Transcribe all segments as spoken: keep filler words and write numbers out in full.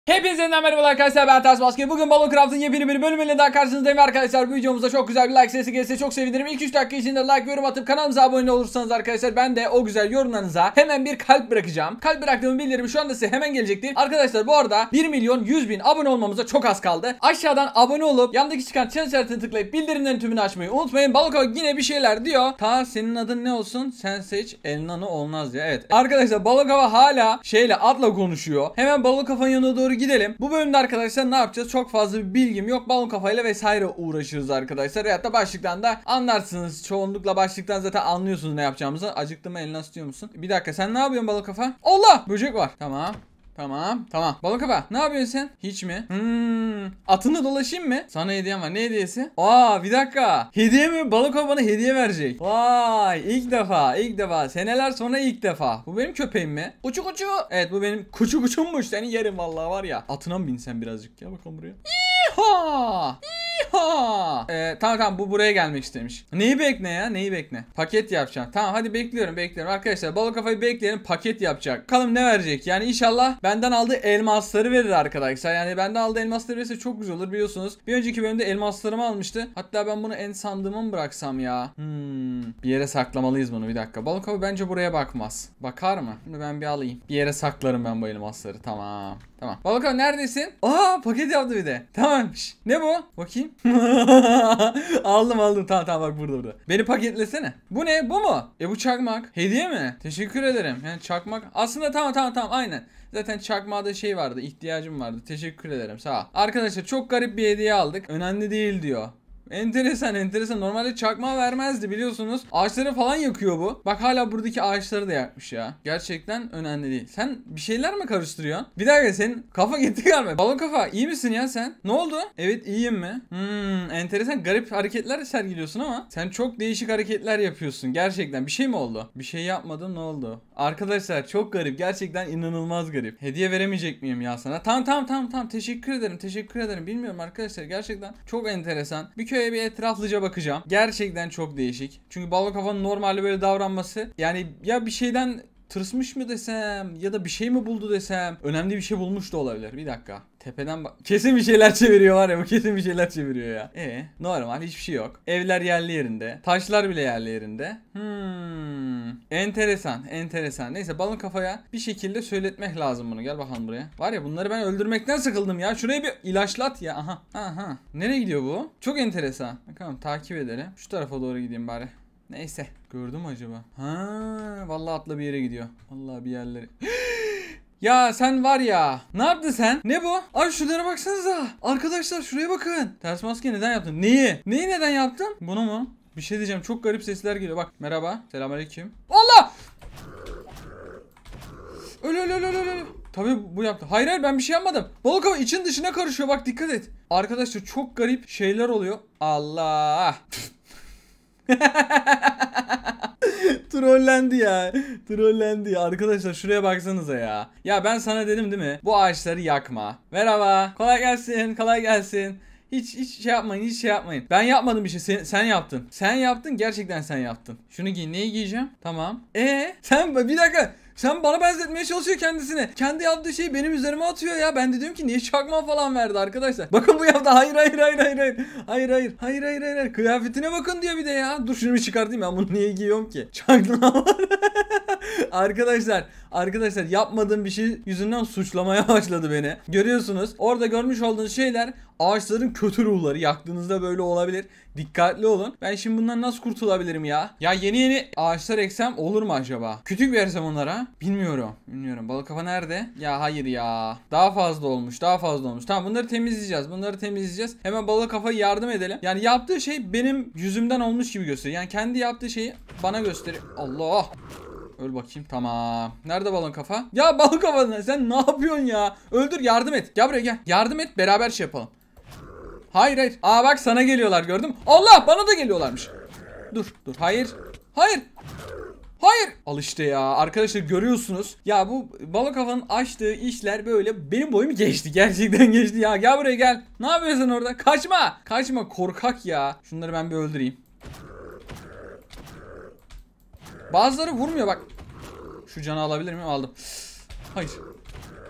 Hepinize merhaba arkadaşlar, ben Ters Maske. Bugün Balloncraft'ın yepyeni bir bölümüyle daha karşınızdayım arkadaşlar. Bu videomuzda çok güzel bir like sesi gelirse çok sevinirim. İlk üç dakika içinde like ve yorum atıp kanalımıza abone olursanız arkadaşlar, ben de o güzel yorumlarınıza hemen bir kalp bırakacağım. Kalp bıraktığım bildirim şu anda size hemen gelecektir. Arkadaşlar bu arada bir milyon yüz bin abone olmamıza çok az kaldı. Aşağıdan abone olup yandaki çıkan çan işaretini tıklayıp bildirimlerin tümünü açmayı unutmayın. Balloncraft yine bir şeyler diyor. Ta senin adın ne olsun? Sen seç. Elnanı olmaz ya. Evet. Arkadaşlar Balloncraft hala şeyle adla konuşuyor. Hemen Balloncraft'ın yanına doğru gidelim. Bu bölümde arkadaşlar ne yapacağız? Çok fazla bir bilgim yok. Balon kafayla vesaire uğraşırız arkadaşlar. Veyahut da başlıktan da anlarsınız. Çoğunlukla başlıktan zaten anlıyorsunuz ne yapacağımızı. Acıktım mı, elini istiyor musun? Bir dakika, sen ne yapıyorsun balon kafa? Allah! Böcek var. Tamam. Tamam tamam. Balon kafa ne yapıyorsun sen? Hiç mi? Hmm. Atını dolaşayım mı? Sana hediyem var. Ne hediyesi? Aa, bir dakika. Hediye mi? Balon kafa bana hediye verecek. Vay, ilk defa ilk defa. Seneler sonra ilk defa. Bu benim köpeğim mi? Uçu uçu. Evet, bu benim kuçu kuçummuş. Seni yerim vallahi var ya. Atına mı binsen birazcık? Gel bakalım buraya. İha! İha! Ee, tamam tamam, bu buraya gelmek istemiş. Neyi bekle ya? Neyi bekle? Paket yapacağım. Tamam hadi bekliyorum bekliyorum. Arkadaşlar balon kafayı bekleyelim, paket yapacak. Bakalım ne verecek? Yani inşallah benden aldığı elmasları verir arkadaşlar. Yani benden aldığı elmasları verirse çok güzel olur, biliyorsunuz. Bir önceki bölümde elmaslarımı almıştı. Hatta ben bunu en sandığıma mı bıraksam ya? Hmm. Bir yere saklamalıyız bunu, bir dakika. Balon kafa bence buraya bakmaz. Bakar mı? Şimdi ben bir alayım. Bir yere saklarım ben bu elmasları. Tamam. Tamam. Balon kafa neredesin? Aa, paket yaptı bir de. Tamam. Şş, ne bu? Bakayım. aldım aldım. Tamam tamam, bak burada burada. Beni paketlesene. Bu ne? Bu mu? E bu çakmak. Hediye mi? Teşekkür ederim. Yani çakmak. Aslında tamam tamam tamam aynen. Zaten çakmağda şey vardı, ihtiyacım vardı. Teşekkür ederim, sağ ol. Arkadaşlar çok garip bir hediye aldık. Önemli değil diyor. Enteresan enteresan. Normalde çakmağı vermezdi, biliyorsunuz. Ağaçları falan yakıyor bu. Bak hala buradaki ağaçları da yakmış ya. Gerçekten önemli değil. Sen bir şeyler mi karıştırıyorsun? Bir dakika, senin kafa gitti galiba. Balon kafa iyi misin ya sen? Ne oldu? Evet iyiyim mi? Hmm, enteresan garip hareketler sergiliyorsun ama sen çok değişik hareketler yapıyorsun. Gerçekten bir şey mi oldu? Bir şey yapmadım, ne oldu? Arkadaşlar çok garip. Gerçekten inanılmaz garip. Hediye veremeyecek miyim ya sana? Tamam tamam tamam tamam. Teşekkür ederim. Teşekkür ederim. Bilmiyorum arkadaşlar. Gerçekten çok enteresan. Bir köye bir etraflıca bakacağım. Gerçekten çok değişik. Çünkü balon kafanın normalde böyle davranması, yani ya bir şeyden tırsmış mı desem ya da bir şey mi buldu desem, önemli bir şey bulmuş da olabilir. Bir dakika. Tepeden bak. Kesin bir şeyler çeviriyor var ya, bu kesin bir şeyler çeviriyor ya. E normal, hiçbir şey yok. Evler yerli yerinde. Taşlar bile yerli yerinde. Hmm. Enteresan, enteresan. Neyse balon kafaya bir şekilde söyletmek lazım bunu. Gel bakalım buraya. Var ya, bunları ben öldürmekten sıkıldım ya. Şurayı bir ilaçlat ya. Aha. Aha. Nereye gidiyor bu? Çok enteresan. Bakalım takip edelim. Şu tarafa doğru gideyim bari. Neyse. Gördün mü acaba? Ha, vallahi atla bir yere gidiyor. Vallahi bir yerlere. Ya sen var ya. Ne yaptın sen? Ne bu? Ay şunlara baksanıza. Arkadaşlar şuraya bakın. Ters maske neden yaptın? Neyi? Neyi neden yaptın? Bunu mu? Bir şey diyeceğim. Çok garip sesler geliyor. Bak merhaba. Selamünaleyküm. Allah! Öyle öyle öyle öyle. Tabii bu yaptı. Hayır hayır, ben bir şey yapmadım. Balık hava için dışına karışıyor. Bak dikkat et. Arkadaşlar çok garip şeyler oluyor. Allah. Trollendi ya. Trollendi ya. Arkadaşlar şuraya baksanıza ya. Ya ben sana dedim değil mi? Bu ağaçları yakma. Merhaba. Kolay gelsin. Kolay gelsin. Hiç hiç şey yapmayın. Hiç şey yapmayın. Ben yapmadım bir şey. Sen, sen yaptın. Sen yaptın. Gerçekten sen yaptın. Şunu giy. Neyi giyeceğim? Tamam. E sen bir dakika. Sen bana benzetmeye çalışıyor kendisini. Kendi yaptığı şeyi benim üzerime atıyor ya. Ben de diyorum ki niye çakma falan verdi arkadaşlar. Bakın bu yaptı. Hayır hayır hayır hayır hayır. Hayır hayır. Hayır hayır hayır. hayır. Kıyafetine bakın diyor bir de ya. Dur şunu bir çıkartayım, ben bunu niye giyiyorum ki? Çakma var. Arkadaşlar, arkadaşlar yapmadığım bir şey yüzünden suçlamaya başladı beni. Görüyorsunuz. Orada görmüş olduğunuz şeyler ağaçların kötü ruhları. Yaktığınızda böyle olabilir. Dikkatli olun. Ben şimdi bundan nasıl kurtulabilirim ya? Ya yeni yeni ağaçlar eksem olur mu acaba? Kütük versem onlara? Bilmiyorum. Bilmiyorum. Balık kafa nerede? Ya hayır ya. Daha fazla olmuş. Daha fazla olmuş. Tamam, bunları temizleyeceğiz. Bunları temizleyeceğiz. Hemen balık kafaya yardım edelim. Yani yaptığı şey benim yüzümden olmuş gibi gösteriyor. Yani kendi yaptığı şeyi bana gösteriyor. Allah. Öl bakayım. Tamam. Nerede balon kafa? Ya balon kafa, sen ne yapıyorsun ya? Öldür, yardım et. Gel buraya gel. Yardım et, beraber şey yapalım. Hayır hayır. Aa bak, sana geliyorlar, gördün mü? Allah, bana da geliyorlarmış. Dur dur. Hayır. Hayır. Hayır. Al işte ya. Arkadaşlar görüyorsunuz. Ya bu balık kafanın açtığı işler böyle benim boyumu geçti. Gerçekten geçti ya. Gel buraya gel. Ne yapıyorsun orada? Kaçma. Kaçma korkak ya. Şunları ben bir öldüreyim. Bazıları vurmuyor bak. Şu canı alabilir miyim? Aldım. Hayır. Hayır.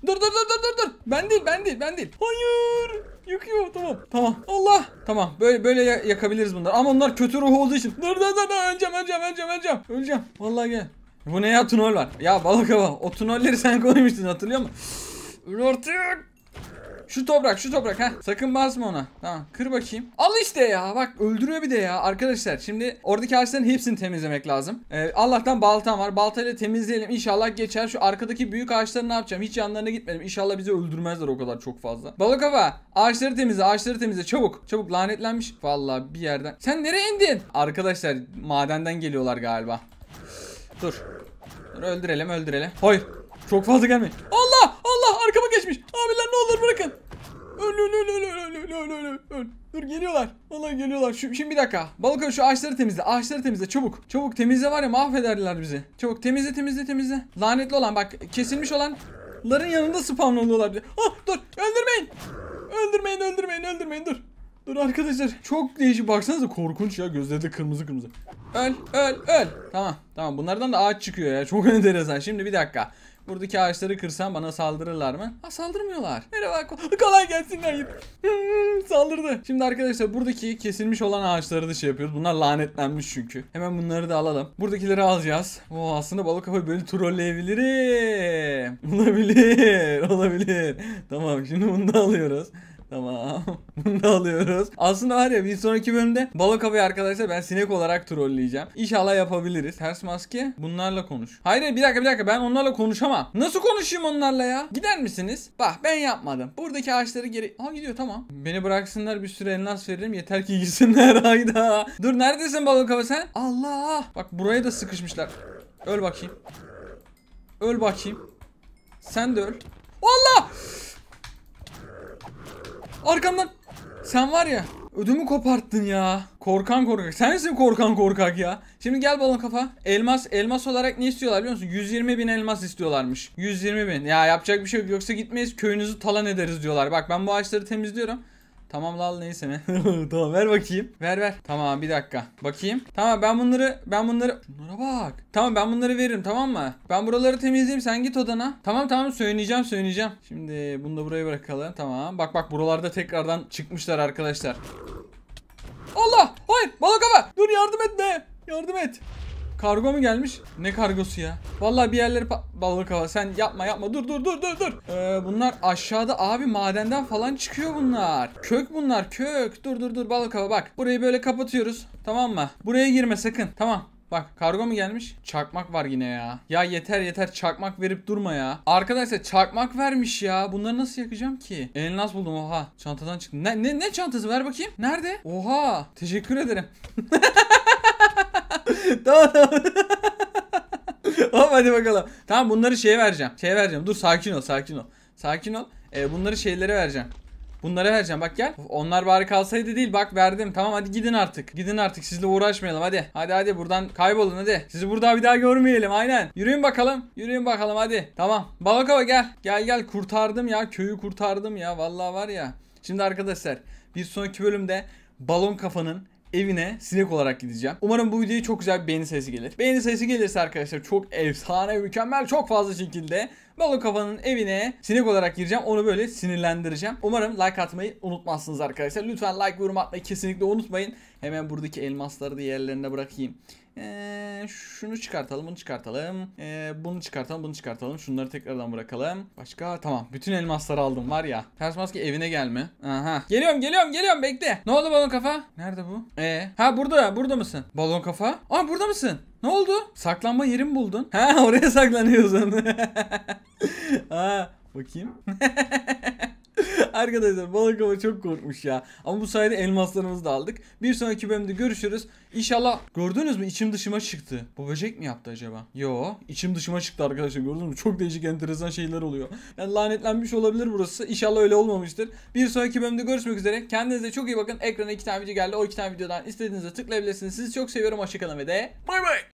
Dur dur dur dur dur dur. Ben değil ben değil ben değil. Hayır. Yakıyor tamam. Tamam. Allah. Tamam. Böyle böyle yakabiliriz bunları. Ama onlar kötü ruh olduğu için. Dur dur dur dur. Öleceğim öleceğim öleceğim öleceğim. Öleceğim. Vallahi gel. Bu ne ya, tunol var. Ya balık hava. O tunolleri sen koymuştun, hatırlıyor musun? Öl artık. Şu toprak şu toprak ha. Sakın basma ona. Tamam, kır bakayım. Al işte ya, bak öldürüyor bir de ya. Arkadaşlar şimdi oradaki ağaçların hepsini temizlemek lazım. Ee, Allah'tan baltam var. Baltayla temizleyelim, İnşallah geçer. Şu arkadaki büyük ağaçları ne yapacağım? Hiç yanlarına gitmedim. İnşallah bizi öldürmezler o kadar çok fazla. Balık hava, ağaçları temizle ağaçları temizle çabuk. Çabuk, lanetlenmiş. Vallahi bir yerden. Sen nereye indin? Arkadaşlar madenden geliyorlar galiba. Dur. Dur öldürelim öldürelim. Hayır. Çok fazla gelmeyin. Allah Allah, arkama geçmiş. Abiler ne olur bırakın. Öl öl öl öl öl öl öl öl öl. Dur geliyorlar. Vallahi geliyorlar. Şu, şimdi bir dakika. Balık, şu ağaçları temizle. Ağaçları temizle çabuk. Çabuk temizle, var ya mahvederler bizi. Çabuk temizle temizle temizle. Lanetli olan, bak kesilmiş olanların yanında spawn oluyorlar bize. Ah dur, öldürmeyin. Öldürmeyin öldürmeyin öldürmeyin dur. Dur arkadaşlar, çok değişik, baksanıza korkunç ya, gözleri de kırmızı kırmızı. Öl öl öl. Tamam tamam, bunlardan da ağaç çıkıyor ya, çok enteresan. Şimdi bir dakika. Buradaki ağaçları kırsam bana saldırırlar mı? Ha, saldırmıyorlar. Merhaba, kolay gelsin. Hayır. Saldırdı. Şimdi arkadaşlar buradaki kesilmiş olan ağaçları da şey yapıyoruz. Bunlar lanetlenmiş çünkü. Hemen bunları da alalım. Buradakileri alacağız. Oo, aslında balık kafayı böyle trolleyebilirim. Olabilir. Olabilir. Tamam, şimdi bunu da alıyoruz. Tamam. Bunu da alıyoruz. Aslında var ya, bir sonraki bölümde balık avı arkadaşlar ben sinek olarak trolleyeceğim. İnşallah yapabiliriz. Ters maske, bunlarla konuş. Hayır bir dakika bir dakika, ben onlarla konuşamam. Nasıl konuşayım onlarla ya? Gider misiniz? Bak ben yapmadım. Buradaki ağaçları geri... Aa gidiyor, tamam. Beni bıraksınlar, bir sürü elmas veririm. Yeter ki gitsinler. Hayda. Dur, neredesin balık avı sen? Allah. Bak buraya da sıkışmışlar. Öl bakayım. Öl bakayım. Sen de öl. Allah. Arkamdan. Sen var ya, ödümü koparttın ya. Korkan korkak. Sensin korkan korkak ya. Şimdi gel balon kafa. Elmas elmas olarak ne istiyorlar biliyor musun? yüz yirmi bin elmas istiyorlarmış. yüz yirmi bin. Ya yapacak bir şey yok. Yoksa gitmeyiz, köyünüzü talan ederiz diyorlar. Bak ben bu ağaçları temizliyorum. Tamam lal, neyse ne. Tamam ver bakayım. Ver ver. Tamam bir dakika. Bakayım. Tamam ben bunları ben bunları. Şunlara bak. Tamam ben bunları veririm, tamam mı? Ben buraları temizleyeyim, sen git odana. Tamam tamam, söyleyeceğim söyleyeceğim. Şimdi bunu da buraya bırakalım. Tamam. Bak bak, buralarda tekrardan çıkmışlar arkadaşlar. Allah! Hayır! Balık hava! Dur yardım et be! Yardım et. Kargo mu gelmiş? Ne kargosu ya? Vallahi bir yerleri balık hava. Sen yapma yapma. Dur dur dur dur dur. Ee, bunlar aşağıda abi, madenden falan çıkıyor bunlar. Kök bunlar, kök. Dur dur dur balık hava bak. Burayı böyle kapatıyoruz. Tamam mı? Buraya girme sakın. Tamam. Bak kargo mu gelmiş? Çakmak var yine ya. Ya yeter yeter, çakmak verip durma ya. Arkadaşlar çakmak vermiş ya. Bunları nasıl yakacağım ki? Elmas buldum, oha. Çantadan çıktı. Ne, ne, ne çantası, ver bakayım. Nerede? Oha. Teşekkür ederim. Tamam tamam. Hop hadi bakalım. Tamam, bunları şeye vereceğim. Şeye vereceğim. Dur sakin ol sakin ol. Sakin ol. Ee, bunları şeylere vereceğim. Bunlara vereceğim, bak gel. Onlar bari kalsaydı değil, bak verdim. Tamam hadi gidin artık. Gidin artık, sizle uğraşmayalım hadi. Hadi hadi buradan kaybolun hadi. Sizi burada bir daha görmeyelim, aynen. Yürüyün bakalım. Yürüyün bakalım hadi. Tamam. Balık hava gel. Gel gel, kurtardım ya. Köyü kurtardım ya. Vallahi var ya. Şimdi arkadaşlar bir sonraki bölümde balon kafanın evine sinek olarak gideceğim. Umarım bu videoya çok güzel bir beğeni sayısı gelir. Beğeni sayısı gelirse arkadaşlar çok efsane, mükemmel, çok fazla şekilde balon kafanın evine sinek olarak gireceğim. Onu böyle sinirlendireceğim. Umarım like atmayı unutmazsınız arkadaşlar. Lütfen like ve yorum atmayı kesinlikle unutmayın. Hemen buradaki elmasları da yerlerine bırakayım. Ee, şunu çıkartalım, bunu çıkartalım. Ee, bunu çıkartalım, bunu çıkartalım. Şunları tekrardan bırakalım. Başka, tamam. Bütün elmasları aldım var ya. Ters maske evine gelme. Aha. Geliyorum, geliyorum, geliyorum. Bekle. Ne oldu balon kafa? Nerede bu? Ee, ha burada, burada mısın? Balon kafa? Aa burada mısın? Ne oldu? Saklanma yerimi buldun. Ha oraya saklanıyorsun. Ha bakayım. Arkadaşlar balık hava çok korkmuş ya. Ama bu sayede elmaslarımızı da aldık. Bir sonraki bölümde görüşürüz. İnşallah, gördünüz mü, içim dışıma çıktı. Bu böcek mi yaptı acaba? Yo, içim dışıma çıktı arkadaşlar, gördünüz mü? Çok değişik enteresan şeyler oluyor. Yani lanetlenmiş olabilir burası. İnşallah öyle olmamıştır. Bir sonraki bölümde görüşmek üzere. Kendinize çok iyi bakın. Ekrana iki tane video geldi. O iki tane videodan istediğinizde tıklayabilirsiniz. Sizi çok seviyorum. Hoşçakalın ve de bay bay.